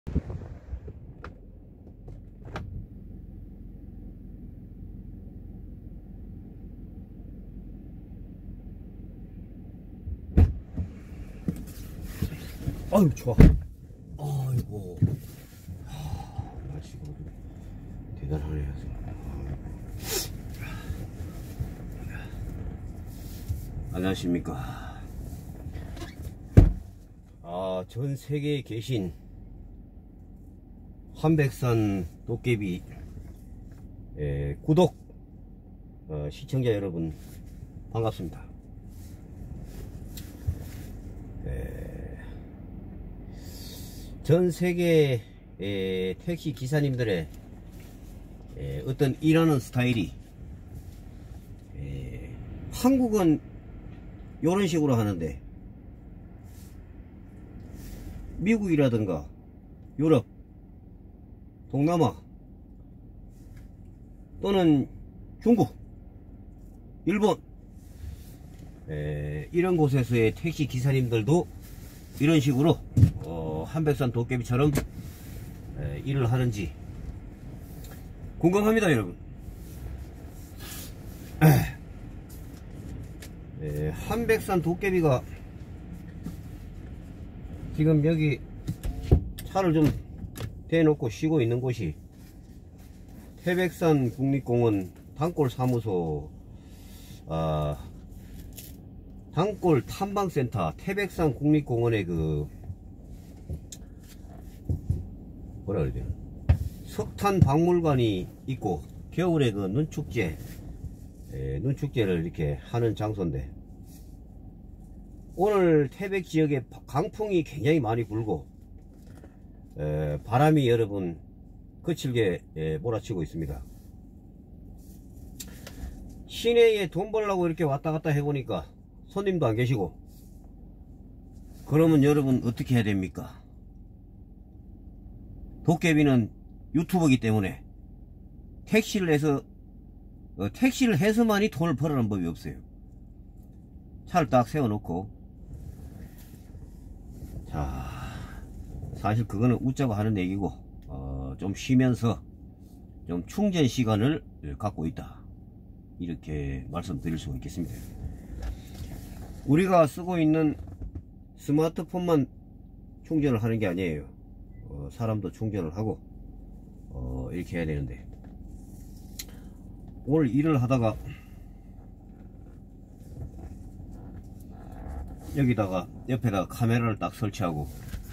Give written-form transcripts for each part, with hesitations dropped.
아유 좋아. 아이고 날씨가 대단하네요. 안녕하십니까. 전 세계에 계신 한백산 도깨비 구독 시청자 여러분 반갑습니다. 전 세계 택시 기사님들의 어떤 일하는 스타일이 한국은 이런 식으로 하는데 미국이라든가 유럽, 동남아 또는 중국, 일본 이런 곳에서의 택시 기사님들도 이런 식으로 한백산 도깨비처럼 일을 하는지 궁금합니다 여러분. 한백산 도깨비가 지금 여기 차를 좀 대놓고 쉬고 있는 곳이 태백산 국립공원 단골 사무소 단골 탐방센터 태백산 국립공원의 그 뭐라 그래야 되나 석탄 박물관이 있고 겨울에 그 눈축제를 이렇게 하는 장소인데 오늘 태백 지역에 강풍이 굉장히 많이 불고 바람이 여러분 거칠게 몰아치고 있습니다. 시내에 돈 벌려고 이렇게 왔다 갔다 해보니까 손님도 안 계시고 그러면 여러분 어떻게 해야 됩니까? 도깨비는 유튜버이기 때문에 택시를 해서만이 돈을 벌어는 법이 없어요. 차를 딱 세워놓고 자 사실 그거는 웃자고 하는 얘기고 좀 쉬면서 좀 충전 시간을 갖고 있다 이렇게 말씀드릴 수가 있겠습니다. 우리가 쓰고 있는 스마트폰만 충전을 하는 게 아니에요. 사람도 충전을 하고 이렇게 해야 되는데 오늘 일을 하다가 여기다가 옆에다가 카메라를 딱 설치하고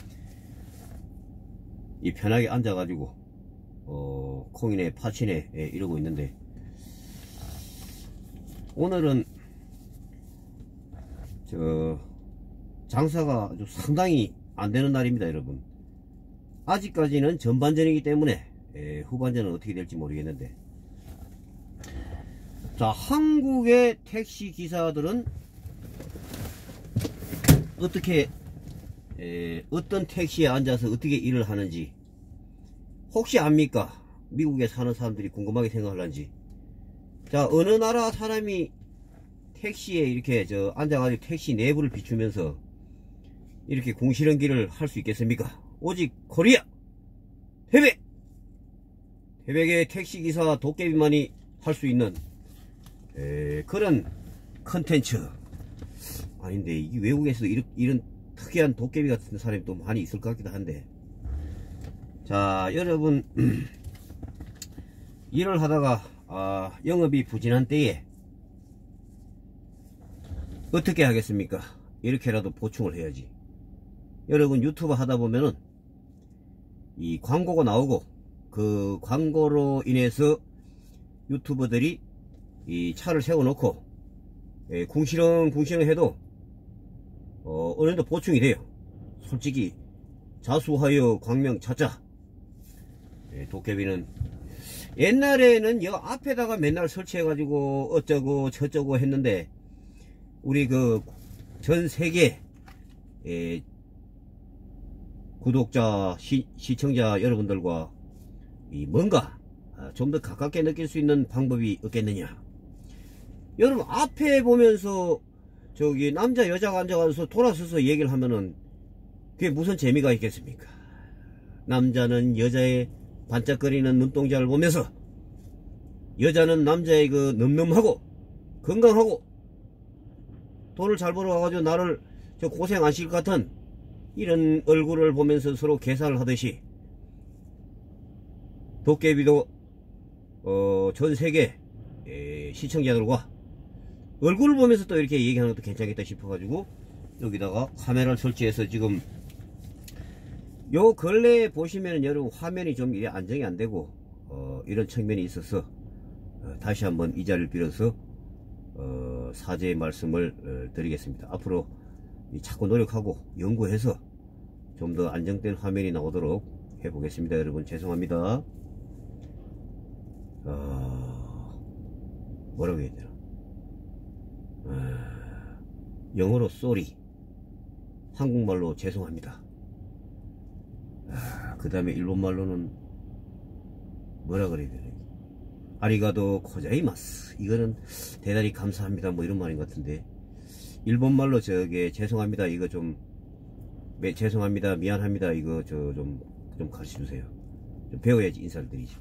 이 편하게 앉아 가지고 콩이네 파치네 이러고 있는데 오늘은 장사가 아주 상당히 안 되는 날입니다 여러분. 아직까지는 전반전이기 때문에 후반전은 어떻게 될지 모르겠는데 자 한국의 택시 기사들은 어떻게 어떤 택시에 앉아서 어떻게 일을 하는지 혹시 압니까? 미국에 사는 사람들이 궁금하게 생각하는지. 자 어느 나라 사람이 택시에 이렇게 앉아가지고 택시 내부를 비추면서 이렇게 궁시렁기를 할 수 있겠습니까? 오직 코리아 태백의 택시기사 도깨비만이 할 수 있는 그런 컨텐츠 아닌데 이 외국에서도 이런 특이한 도깨비 같은 사람이 또 많이 있을 것 같기도 한데 자 여러분 일을 하다가 영업이 부진한 때에 어떻게 하겠습니까? 이렇게라도 보충을 해야지. 여러분 유튜브 하다 보면은 이 광고가 나오고 그 광고로 인해서 유튜버들이 이 차를 세워놓고 궁시렁궁시렁 해도 어느 정도 보충이 돼요. 솔직히 자수하여 광명 찾자. 도깨비는 옛날에는 여 앞에다가 맨날 설치해 가지고 어쩌고 저쩌고 했는데 우리 그 전 세계 구독자 시청자 여러분들과 뭔가 좀 더 가깝게 느낄 수 있는 방법이 없겠느냐. 여러분 앞에 보면서 저기 남자 여자가 앉아가서 돌아서서 얘기를 하면은 그게 무슨 재미가 있겠습니까? 남자는 여자의 반짝거리는 눈동자를 보면서, 여자는 남자의 그 늠름하고 건강하고 돈을 잘 벌어가지고 나를 저 고생 안 시킬 것 같은 이런 얼굴을 보면서 서로 계산을 하듯이, 도깨비도 전 세계 시청자들과 얼굴을 보면서 또 이렇게 얘기하는 것도 괜찮겠다 싶어가지고 여기다가 카메라를 설치해서 지금 요 근래에 보시면 여러분 화면이 좀 안정이 안 되고 이런 측면이 있어서 다시 한번 이 자리를 빌어서 사죄의 말씀을 드리겠습니다. 앞으로 자꾸 노력하고 연구해서 좀 더 안정된 화면이 나오도록 해보겠습니다. 여러분 죄송합니다. 뭐라고 해야 되나, 영어로 sorry, 한국말로 죄송합니다. 그 다음에 일본말로는 뭐라 그래야 되나, 아리가도 고자이마스, 이거는 대단히 감사합니다 뭐 이런 말인 것 같은데, 일본말로 저게 죄송합니다 이거 좀 죄송합니다 미안합니다 이거 저 좀 가르쳐 주세요. 좀 배워야지 인사를 드리죠.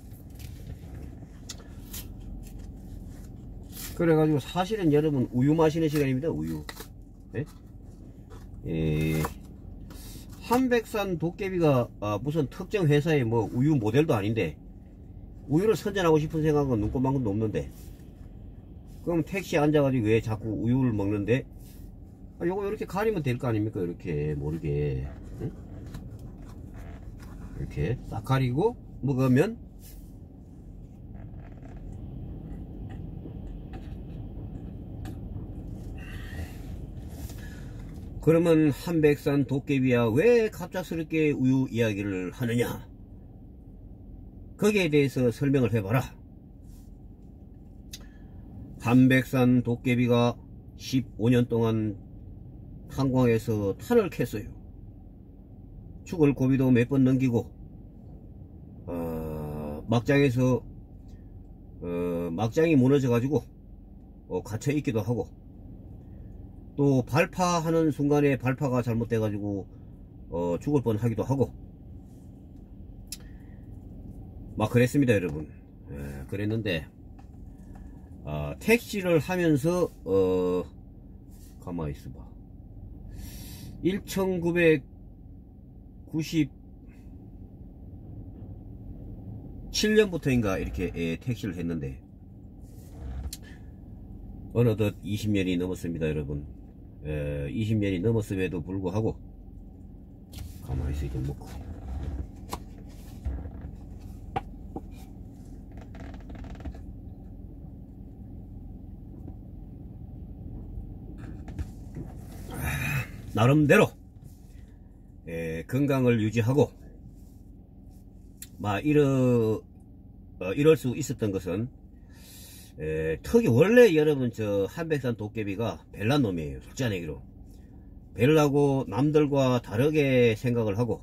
그래가지고 사실은 여러분 우유 마시는 시간입니다. 우유. 예? 한백산 도깨비가 무슨 특정 회사의 뭐 우유 모델도 아닌데 우유를 선전하고 싶은 생각은 눈꼽만큼도 없는데, 그럼 택시에 앉아가지고 왜 자꾸 우유를 먹는데, 요거 이렇게 가리면 될 거 아닙니까? 이렇게 모르게. 응? 이렇게 딱 가리고 먹으면 그러면 한백산 도깨비야 왜 갑작스럽게 우유 이야기를 하느냐, 거기에 대해서 설명을 해봐라. 한백산 도깨비가 15년 동안 탄광에서 탄을 캤어요. 죽을 고비도 몇 번 넘기고 막장에서 막장이 무너져 가지고 갇혀 있기도 하고, 또 발파하는 순간에 발파가 잘못돼 가지고 죽을 뻔 하기도 하고 막 그랬습니다 여러분. 그랬는데 택시를 하면서 가만히 있어봐, 1997년부터인가 이렇게 택시를 했는데 어느덧 20년이 넘었습니다 여러분. 20년이 넘었음에도 불구하고 가만히 있어 좀 먹고, 나름대로 건강을 유지하고 이럴 수 있었던 것은 특히 원래 여러분 저 한백산 도깨비가 별난 놈이에요. 솔직히 얘기로 별나고 남들과 다르게 생각을 하고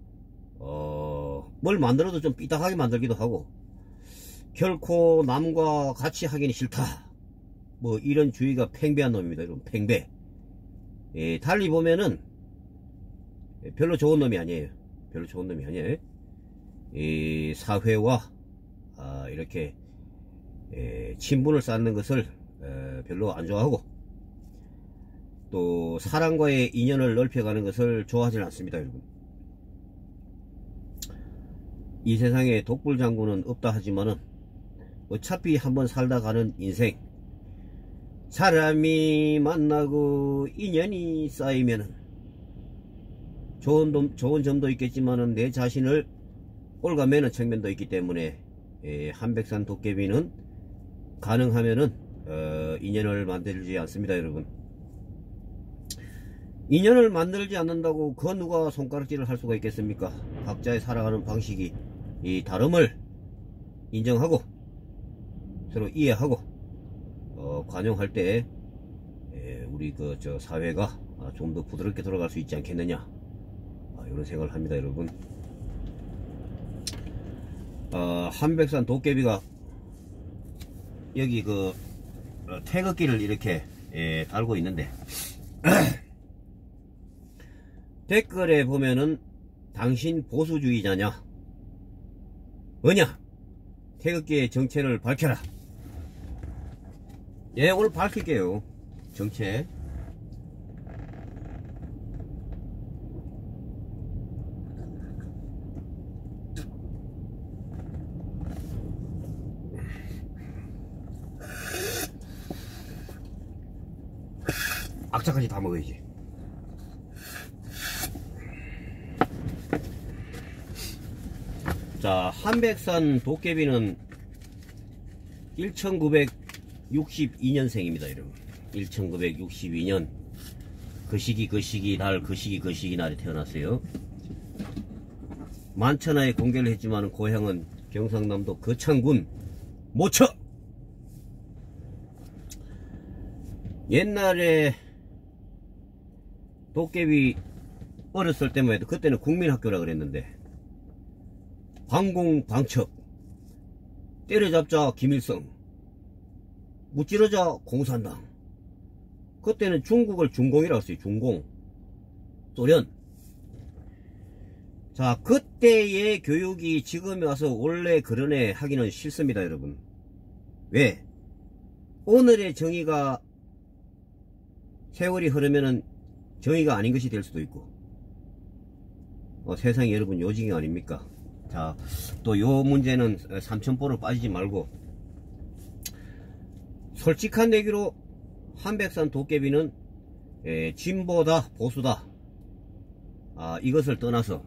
뭘 만들어도 좀 삐딱하게 만들기도 하고 결코 남과 같이 하기는 싫다 뭐 이런 주의가 팽배한 놈입니다 여러분. 팽배. 달리 보면은 별로 좋은 놈이 아니에요. 별로 좋은 놈이 아니에요. 이 사회와 이렇게 친분을 쌓는 것을 별로 안 좋아하고, 또 사람과의 인연을 넓혀가는 것을 좋아하지는 않습니다 여러분. 이 세상에 독불장군은 없다 하지만은 어차피 한번 살다 가는 인생, 사람이 만나고 인연이 쌓이면은 좋은 점도 있겠지만은 내 자신을 올가매는 측면도 있기 때문에 한백산 도깨비는 가능하면은 인연을 만들지 않습니다 여러분. 인연을 만들지 않는다고 그 누가 손가락질을 할 수가 있겠습니까? 각자의 살아가는 방식이 이 다름을 인정하고 서로 이해하고 관용할 때 우리 저 사회가 좀 더 부드럽게 돌아갈 수 있지 않겠느냐, 이런 생각을 합니다 여러분. 한백산 도깨비가 여기 그 태극기를 이렇게 달고 있는데 댓글에 보면은 당신 보수주의자냐? 뭐냐? 태극기의 정체를 밝혀라. 예, 오늘 밝힐게요. 정체. 악착같이 다 먹어야지. 자, 한백산 도깨비는 1962년생입니다, 여러분. 1962년 그 시기 날 날에 태어났어요. 만천하에 공개를 했지만 고향은 경상남도 거창군 모처. 옛날에 도깨비 어렸을 때만 해도 그때는 국민학교라 그랬는데 방공방첩, 때려잡자 김일성, 무찌르자 공산당. 그때는 중국을 중공이라고 했어요. 중공, 소련. 자, 그때의 교육이 지금에 와서 원래 그러네 하기는 싫습니다, 여러분. 왜? 오늘의 정의가 세월이 흐르면은 정의가 아닌 것이 될 수도 있고, 세상이 여러분 요징이 아닙니까? 자, 또 요 문제는 삼천포로 빠지지 말고, 솔직한 내기로 한백산 도깨비는 진보다 보수다, 이것을 떠나서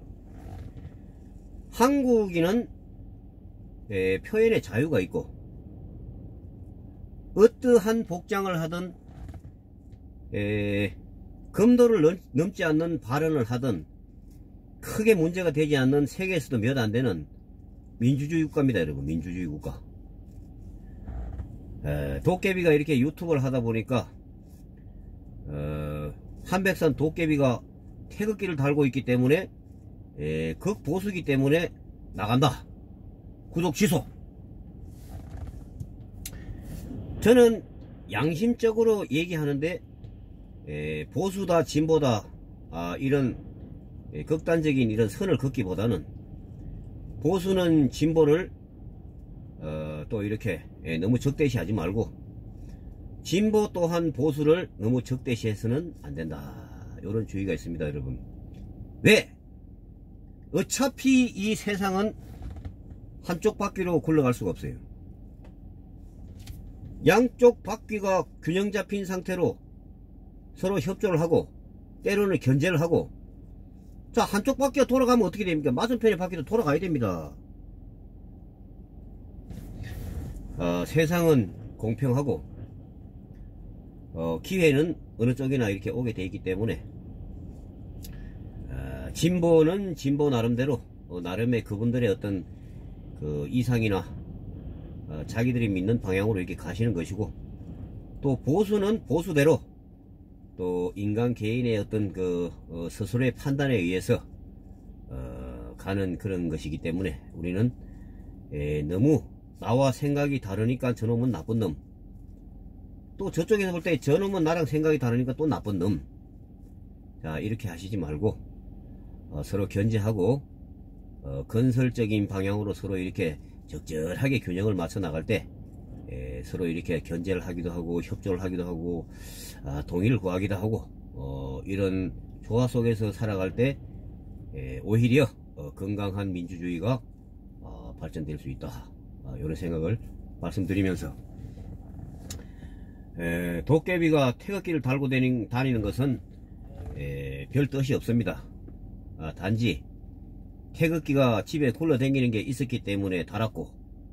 한국인은 표현의 자유가 있고 어떠한 복장을 하든 금도를 넘지 않는 발언을 하든 크게 문제가 되지 않는 세계에서도 몇 안 되는 민주주의 국가입니다, 여러분. 민주주의 국가. 도깨비가 이렇게 유튜브를 하다 보니까 한백산 도깨비가 태극기를 달고 있기 때문에 극보수기 때문에 나간다. 구독 취소. 저는 양심적으로 얘기하는데 보수다 진보다 이런 극단적인 이런 선을 긋기보다는 보수는 진보를 또 이렇게 너무 적대시하지 말고 진보 또한 보수를 너무 적대시해서는 안된다, 이런 주의가 있습니다, 여러분. 왜? 어차피 이 세상은 한쪽 바퀴로 굴러갈 수가 없어요. 양쪽 바퀴가 균형 잡힌 상태로 서로 협조를 하고 때로는 견제를 하고, 자, 한쪽 바퀴가 돌아가면 어떻게 됩니까? 맞은편의 바퀴도 돌아가야 됩니다. 세상은 공평하고 기회는 어느 쪽이나 이렇게 오게 돼 있기 때문에 진보는 진보 나름대로 나름의 그분들의 어떤 그 이상이나 자기들이 믿는 방향으로 이렇게 가시는 것이고, 또 보수는 보수대로 또 인간 개인의 어떤 그 스스로의 판단에 의해서 가는 그런 것이기 때문에 우리는 너무 나와 생각이 다르니까 저놈은 나쁜 놈, 또 저쪽에서 볼 때 저놈은 나랑 생각이 다르니까 또 나쁜 놈, 자, 이렇게 하시지 말고 서로 견제하고 건설적인 방향으로 서로 이렇게 적절하게 균형을 맞춰 나갈 때 서로 이렇게 견제를 하기도 하고 협조를 하기도 하고 동의를 구하기도 하고 이런 조화 속에서 살아갈 때 오히려 건강한 민주주의가 발전될 수 있다, 이런 생각을 말씀드리면서 도깨비가 태극기를 달고 다니는 것은 별 뜻이 없습니다. 단지 태극기가 집에 굴러다니는 게 있었기 때문에 달았고,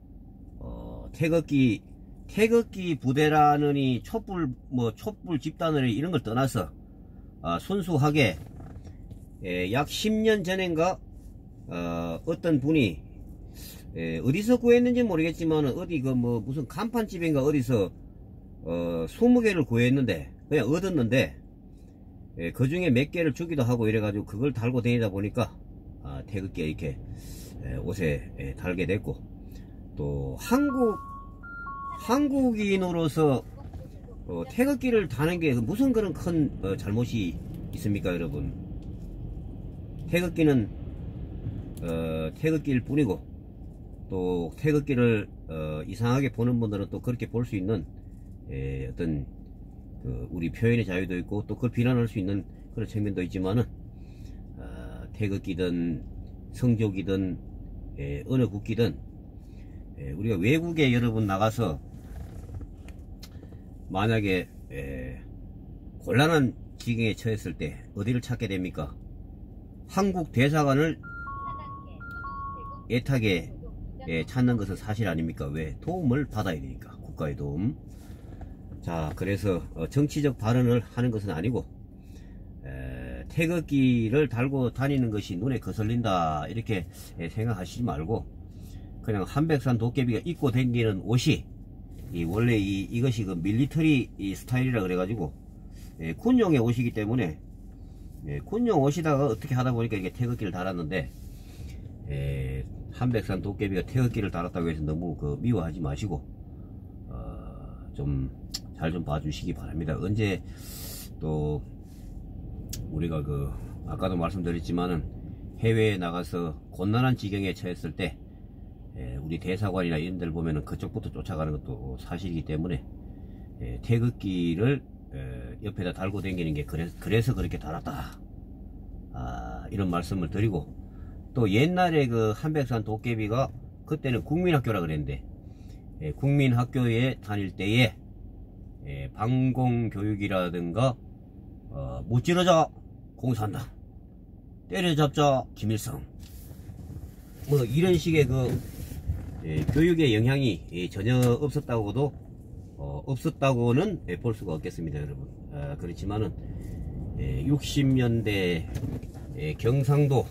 태극기 부대라느니 촛불 집단을 이런 걸 떠나서 순수하게 약 10년 전인가 어떤 분이 어디서 구했는지 모르겠지만 어디 무슨 간판집인가 어디서 20개를 구했는데 그냥 얻었는데 그 중에 몇 개를 주기도 하고 이래가지고 그걸 달고 다니다 보니까 태극기에 이렇게 옷에 달게 됐고, 또 한국인으로서 태극기를 다는 게 무슨 그런 큰 잘못이 있습니까, 여러분? 태극기는 태극기일 뿐이고, 또 태극기를 이상하게 보는 분들은 또 그렇게 볼 수 있는 어떤 우리 표현의 자유도 있고, 또 그걸 비난할 수 있는 그런 측면도 있지만은, 태극기든 성족이든 어느 국기든 우리가 외국에 여러분 나가서 만약에 곤란한 지경에 처했을 때 어디를 찾게 됩니까? 한국 대사관을 애타게 찾는 것은 사실 아닙니까? 왜? 도움을 받아야 되니까, 국가의 도움. 자, 그래서 정치적 발언을 하는 것은 아니고, 태극기를 달고 다니는 것이 눈에 거슬린다 이렇게 생각하시지 말고, 그냥 한백산 도깨비가 입고 다니는 옷이 원래 이것이 그 밀리터리 스타일이라 그래가지고 군용의 옷이기 때문에, 군용 옷이다가 어떻게 하다 보니까 이렇게 태극기를 달았는데, 한백산 도깨비가 태극기를 달았다고 해서 너무 미워하지 마시고 좀 잘 좀 봐주시기 바랍니다. 언제 또 우리가 아까도 말씀드렸지만은 해외에 나가서 곤란한 지경에 처했을 때 우리 대사관이나 이런 데를 보면은 그쪽부터 쫓아가는 것도 사실이기 때문에 태극기를 옆에다 달고 다니는 게 그래서 그렇게 달았다, 이런 말씀을 드리고, 또 옛날에 한백산 도깨비가 그때는 국민학교라 그랬는데, 국민학교에 다닐 때에 방공교육이라든가 무찌르자 공산당, 때려잡자 김일성, 뭐 이런 식의 교육의 영향이 전혀 없었다고는 볼 수가 없겠습니다, 여러분. 그렇지만은 60년대 경상도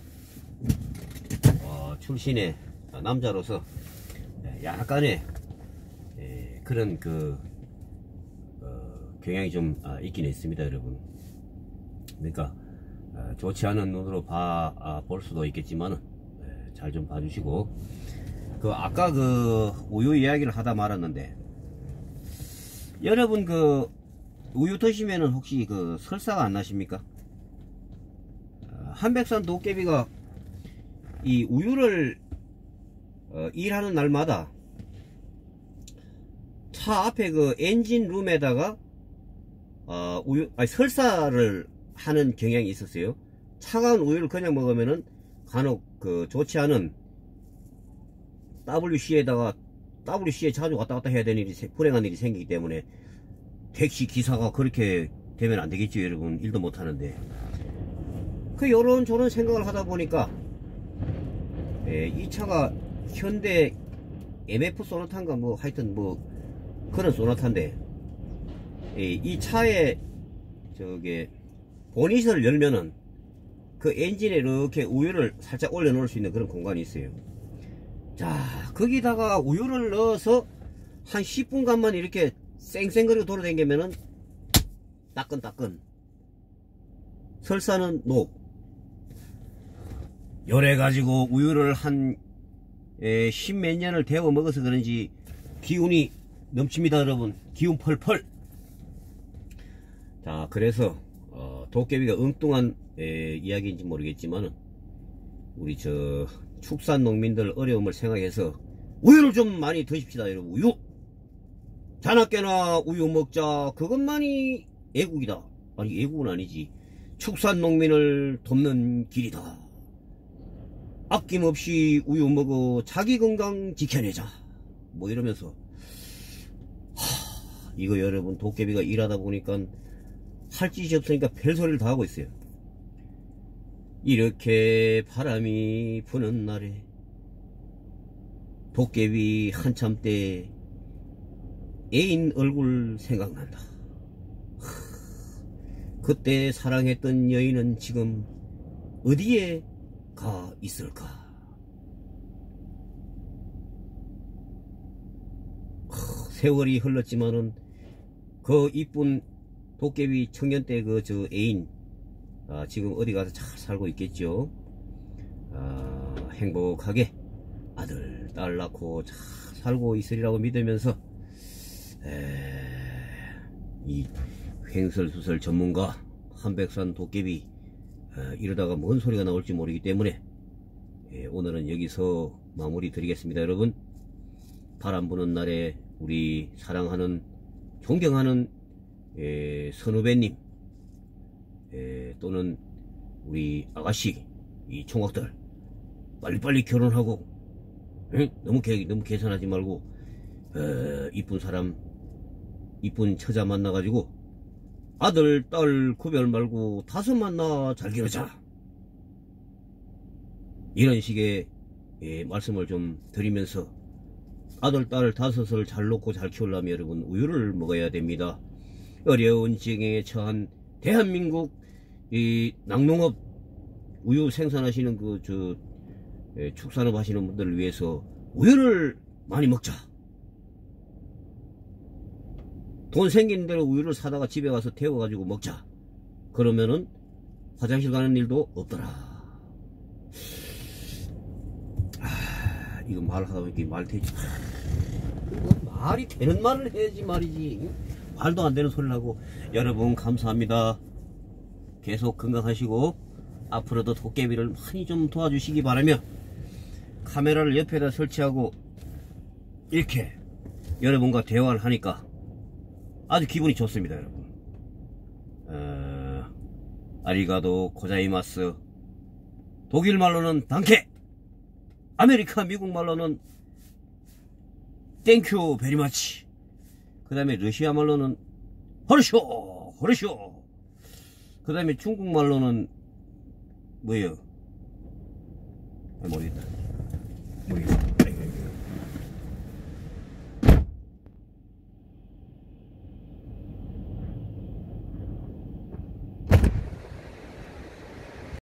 출신의 남자로서 약간의 그런 경향이 좀 있긴 있습니다, 여러분. 그러니까 좋지 않은 눈으로 볼 수도 있겠지만은 잘 좀 봐주시고, 아까 우유 이야기를 하다 말았는데, 여러분 우유 드시면은 혹시 설사가 안 나십니까? 한백산 도깨비가 이 우유를 일하는 날마다 차 앞에 엔진 룸에다가 설사를 하는 경향이 있었어요. 차가운 우유를 그냥 먹으면은 간혹 좋지 않은 WC에 자주 왔다 갔다 해야 되는 불행한 일이 생기기 때문에, 택시 기사가 그렇게 되면 안 되겠죠, 여러분. 일도 못 하는데. 요런저런 생각을 하다 보니까 이 차가 현대 MF 소나타인가 하여튼 그런 소나타인데, 이 차에 보닛을 열면은 엔진에 이렇게 우유를 살짝 올려 놓을 수 있는 그런 공간이 있어요. 자, 거기다가 우유를 넣어서 한 10분간만 이렇게 쌩쌩거리고 돌아다니면은 따끈따끈, 설사는 녹. 요래가지고 우유를 한 10몇 년을 데워 먹어서 그런지 기운이 넘칩니다, 여러분. 기운 펄펄. 자, 그래서 도깨비가 엉뚱한 이야기인지 모르겠지만은, 우리 축산 농민들 어려움을 생각해서 우유를 좀 많이 드십시다, 여러분. 우유, 자나깨나 우유 먹자. 그것만이 애국이다. 아니, 애국은 아니지, 축산 농민을 돕는 길이다. 아낌없이 우유 먹어 자기 건강 지켜내자, 이러면서 이거 여러분, 도깨비가 일하다 보니까 할 짓이 없으니까 별소리를 다 하고 있어요. 이렇게 바람이 부는 날에 도깨비 한참 때 애인 얼굴 생각난다. 그때 사랑했던 여인은 지금 어디에 가 있을까? 세월이 흘렀지만은 이쁜 도깨비 청년 때 애인 지금 어디 가서 잘 살고 있겠죠. 행복하게 아들 딸 낳고 잘 살고 있으리라고 믿으면서, 이 횡설수설 전문가 한백산 도깨비 이러다가 뭔 소리가 나올지 모르기 때문에 오늘은 여기서 마무리 드리겠습니다. 여러분, 바람 부는 날에 우리 사랑하는 존경하는 선후배님 또는 우리 아가씨 이 총각들 빨리빨리 결혼하고 너무 계산하지 말고 이쁜 사람 이쁜 처자 만나가지고 아들 딸 구별 말고 5 만나 잘 기르자, 이런 식의 말씀을 좀 드리면서 아들 딸 5을 잘 놓고 잘 키우려면 여러분 우유를 먹어야 됩니다. 어려운 지경에 처한 대한민국 이 낙농업 우유 생산하시는 축산업 하시는 분들을 위해서 우유를 많이 먹자. 돈 생기는 대로 우유를 사다가 집에 가서 데워가지고 먹자. 그러면은 화장실 가는 일도 없더라. 이거 말하다 보니까 말 되지. 말이 되는 말을 해야지 말이지. 말도 안 되는 소리를 하고. 여러분 감사합니다. 계속 건강하시고 앞으로도 도깨비를 많이 좀 도와주시기 바라며, 카메라를 옆에다 설치하고 이렇게 여러분과 대화를 하니까 아주 기분이 좋습니다. 여러분, 아리가도 고자이마스, 독일 말로는 단케, 아메리카 미국 말로는 땡큐 베리마치, 그 다음에 러시아 말로는 허르쇼 허르쇼, 그 다음에 중국 말로는 뭐예요? 모르겠다.